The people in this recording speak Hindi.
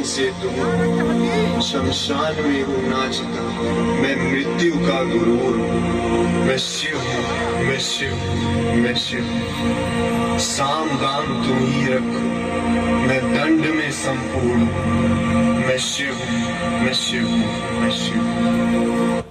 से दूर शमशान में हूँ नाचता, मैं मृत्यु का गुरूर हूँ। मैं शिव हूँ, मैं शिव, मैं शिव। साम दाम तुम ही रखो, मैं दंड में संपूर्ण हूँ। मैं शिव हूँ, मैं शिव हूँ, मैं शिव हूँ।